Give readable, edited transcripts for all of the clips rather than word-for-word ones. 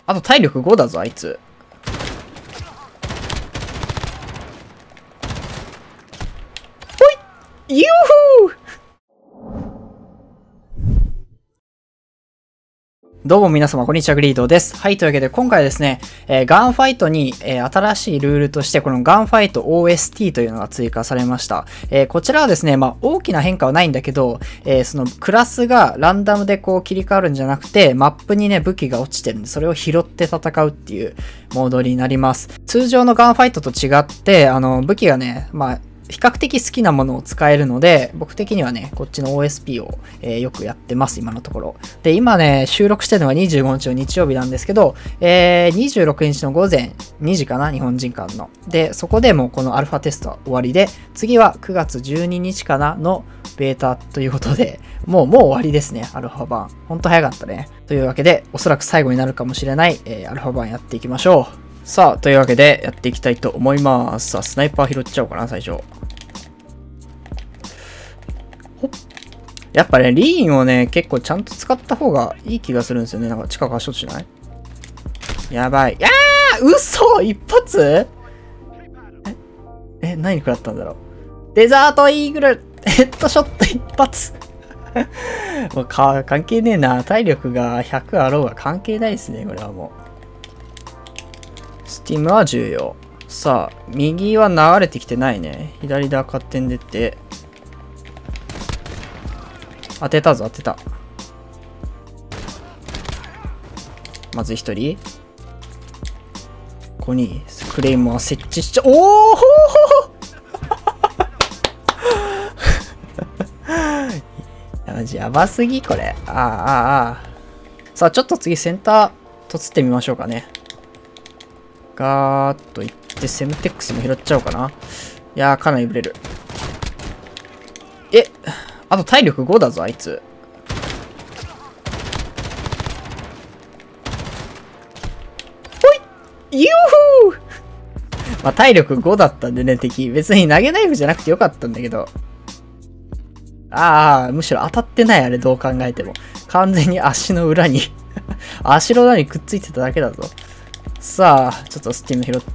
あと体力5だぞ、あいつ。ほい！ユーフー！どうも皆様、こんにちは、グリードです。はい、というわけで今回はですね、ガンファイトに、新しいルールとして、このガンファイト OST というのが追加されました。こちらはですね、大きな変化はないんだけど、そのクラスがランダムでこう切り替わるんじゃなくて、マップにね、武器が落ちてるんで、それを拾って戦うっていうモードになります。通常のガンファイトと違って、武器がね、比較的好きなものを使えるので、僕的にはね、こっちの OSP を、よくやってます、今のところ。で、今ね、収録してるのが25日の日曜日なんですけど、26日の午前2時かな、日本時間の。で、そこでもうこのアルファテストは終わりで、次は9月12日かなのベータということで、もう終わりですね、アルファ版。ほんと早かったね。というわけで、おそらく最後になるかもしれない、アルファ版やっていきましょう。さあ、というわけでやっていきたいと思います。さあ、スナイパー拾っちゃおうかな、最初。やっぱね、リーンをね、結構ちゃんと使った方がいい気がするんですよね。なんか近く走っとしないやばい。嘘一発何食らったんだろう。デザートイーグルヘッドショット一発もう関係ねえな。体力が100あろうが関係ないですね、これはもう。スティムは重要。さあ、右は流れてきてないね。左で赤点出て。当てたぞ、当てた。まず一人。ここにクレイモア設置しちゃ、おおやばすぎ、これ。さあ、ちょっと次センター、とつってみましょうかね。ガーッといって、セムテックスも拾っちゃおうかな。いやー、かなりブレる。あと体力5だぞ、あいつ。ほい！ユーフー！体力5だったんでね、敵。別に投げナイフじゃなくてよかったんだけど。むしろ当たってない、あれ、どう考えても。完全に足の裏に足の裏にくっついてただけだぞ。さあ、ちょっとスティーム拾って、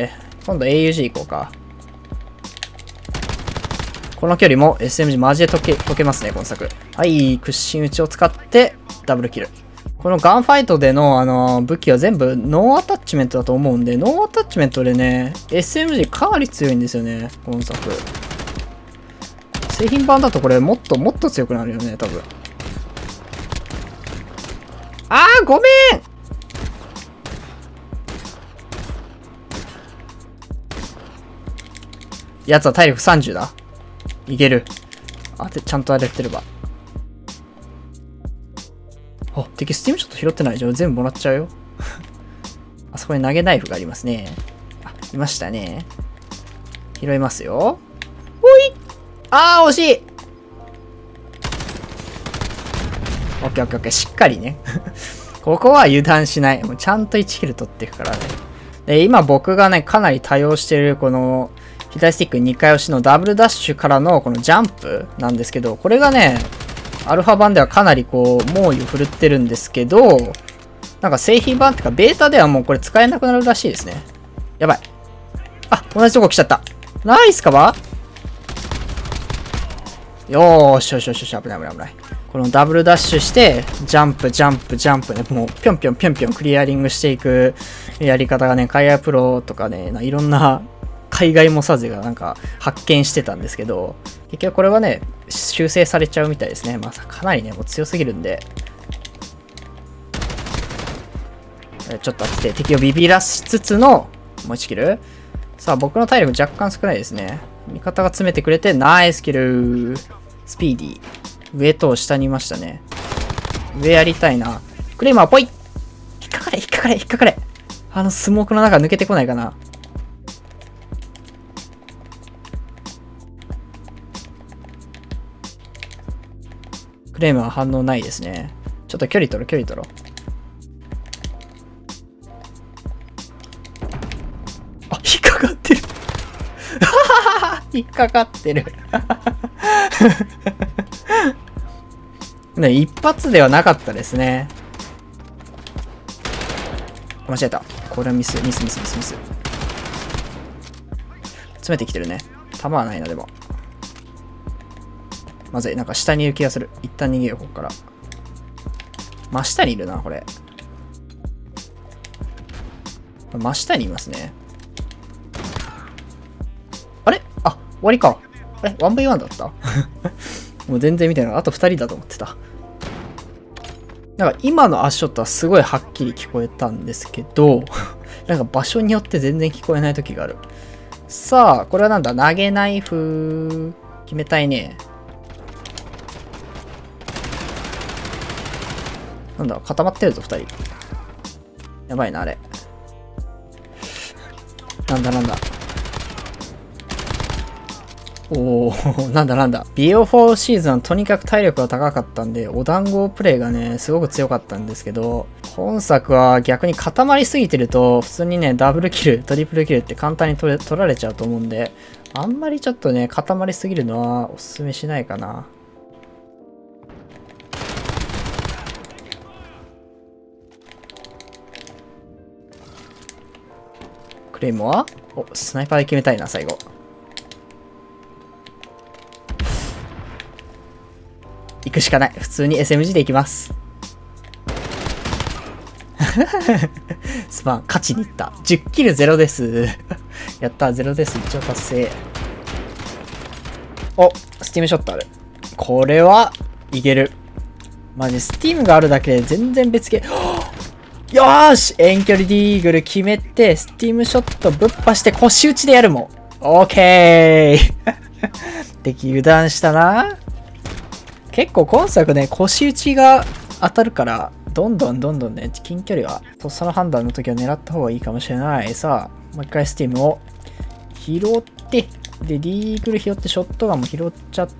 今度 AUG 行こうか。この距離も SMG マジで解けますね、今作。はい、屈伸打ちを使ってダブルキル。このガンファイトでの、武器は全部ノーアタッチメントだと思うんで、ノーアタッチメントでね、SMG かなり強いんですよね、今作。製品版だとこれもっと強くなるよね、多分。ごめんやつは体力30だ。いける。ちゃんと当ててれば。敵スティームショット拾ってないじゃん。全部もらっちゃうよ。あそこに投げナイフがありますね。いましたね。拾いますよ。ほい！惜しい！オッケーオッケーオッケー。しっかりね。ここは油断しない。もうちゃんと1キル取っていくからね。で、今僕がね、かなり多用してるこの、左スティック2回押しのダブルダッシュからのこのジャンプなんですけど、これがね、アルファ版ではかなりこう、猛威を振るってるんですけど、なんか製品版っていうか、ベータではもうこれ使えなくなるらしいですね。やばい。同じとこ来ちゃった。ナイスカバー？よーしよしよしよし、危ない危ない危ない。このダブルダッシュして、ジャンプね、もうぴょんぴょんクリアリングしていくやり方がね、海外プロとかね、いろんな海外モサゼがなんか発見してたんですけど、結局これはね、修正されちゃうみたいですね。かなりね、もう強すぎるんで。ちょっと当てて、敵をビビらしつつの、もう1キル。さあ、僕の体力若干少ないですね。味方が詰めてくれて、ナイスキル。スピーディー。上と下にいましたね。上やりたいな。クレイマーポイ！引っかかれ。スモークの中抜けてこないかな。クレームは反応ないですね。ちょっと距離取ろう。引っかかってる。引っかかってる。ね、一発ではなかったですね。 間違えた。これはミス。詰めてきてるね。弾はないな、でも。まずい。なんか下にいる気がする。一旦逃げよう、ここから。真下にいるな、これ。真下にいますね。あれあ、終わりか。あれ ?1v1 だったもう全然見てない。あと2人だと思ってた。なんか今のアショットはすごいはっきり聞こえたんですけど、なんか場所によって全然聞こえない時がある。さあ、これはなんだ投げナイフ。決めたいね。なんだ固まってるぞ、2人。やばいな、あれ。なんだ。おお、なんだ。BO4 シーズンはとにかく体力が高かったんで、お団子プレイがね、すごく強かったんですけど、本作は逆に固まりすぎてると、普通にね、ダブルキル、トリプルキルって簡単に取られちゃうと思うんで、あんまりちょっとね、固まりすぎるのはおすすめしないかな。クレイモア？お、スナイパーで決めたいな、最後。行くしかない。普通に SMG で行きます。すまん、勝ちに行った。10キル0です。やった、0です。一応達成。お、スティームショットある。これはいける。マジ、スティームがあるだけで全然別ゲー。よーし遠距離ディーグル決めて、スティームショットぶっぱして腰打ちでやるもん。オーケー敵油断したな。結構今作ね、腰打ちが当たるから、どんどんね、近距離は、とっさの判断の時は狙った方がいいかもしれない。さあ、もう一回スティームを拾って、で、ディーグル拾って、ショットガンも拾っちゃって、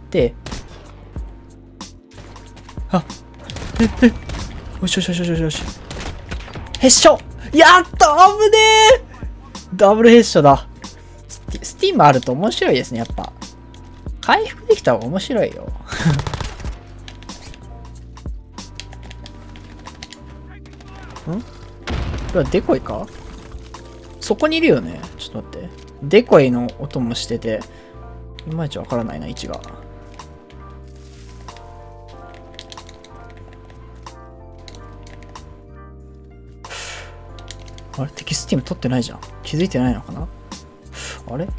あ、よし。ヘッショやった危ねえダブルヘッショだ。スティームあると面白いですね、やっぱ。回復できた方が面白いよ。んこれはデコイか？そこにいるよね。ちょっと待って。デコイの音もしてて、いまいちわからないな、位置が。あれ敵スティーム取ってないじゃん。気づいてないのかな？あれ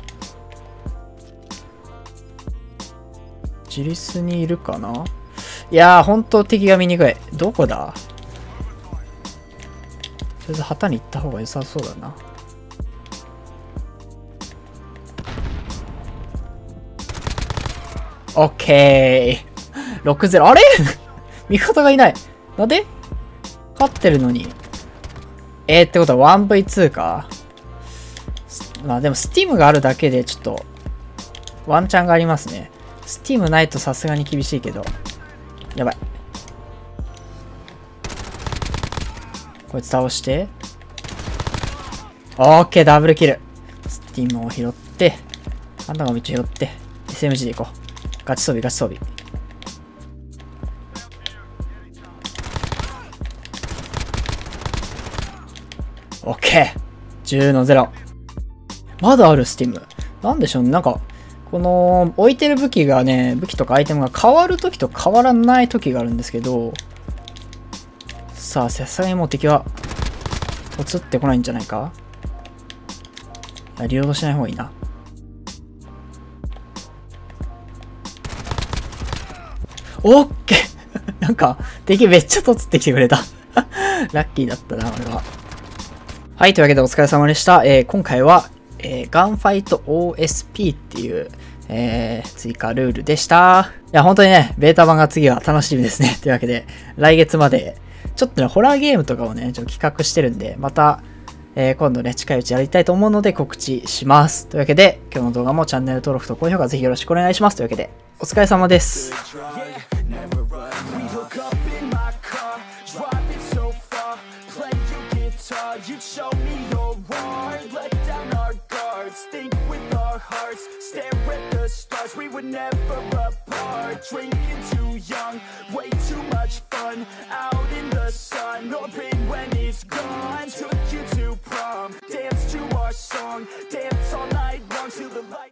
自立にいるかな？いやー、ほんと敵が見にくい。どこだ？とりあえず旗に行った方が良さそうだな。オッケー 6-0。あれ味方がいない。なんで勝ってるのに。ってことは 1v2 か。まあでもスティームがあるだけでちょっとワンチャンがありますね。スティームないとさすがに厳しいけど。やばい。こいつ倒して。オッケー、ダブルキル。スティームを拾って、あんたが道拾って、SMG で行こう。ガチ装備。オッケー !10-0。まだあるスティーム。なんでしょうね。なんか、この、置いてる武器がね、武器とかアイテムが変わるときと変わらないときがあるんですけど、さあ、さすがにもう敵は、映ってこないんじゃないか？リロードしない方がいいな。オッケーなんか、敵めっちゃとつってきてくれたラッキーだったな、俺は。はい、というわけでお疲れ様でした。今回は、ガンファイト OSP っていう、追加ルールでした。いや、本当にね、ベータ版が次は楽しみですね。というわけで、来月まで、ちょっとね、ホラーゲームとかをね、ちょっと企画してるんで、また、今度ね、近いうちやりたいと思うので告知します。というわけで、今日の動画もチャンネル登録と高評価ぜひよろしくお願いします。というわけで、お疲れ様です。 You'd show me your art, let down our guards, think with our hearts, stare at the stars, we were never apart, drinking too young, way too much fun, out in the sun, no pain when it's gone, took you song, dance all night long till the light